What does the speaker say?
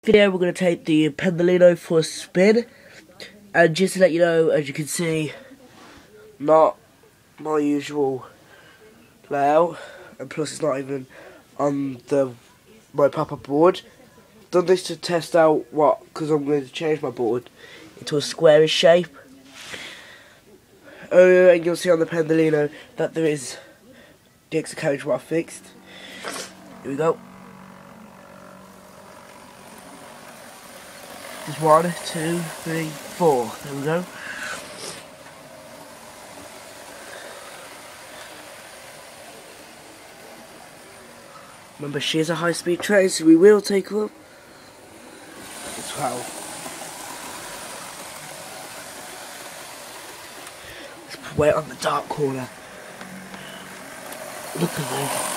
Video we're going to take the Pendolino for a spin, and just to let you know, as you can see, not my usual layout, and plus it's not even on my proper board. Done this to test out because I'm going to change my board into a squarish shape. And you'll see on the Pendolino that there is the extra carriage what I fixed. Here we go. There's 1, 2, 3, 4. There we go. Remember, she is a high-speed train, so we will take her up as well. Let's wait on the dark corner. Look at me.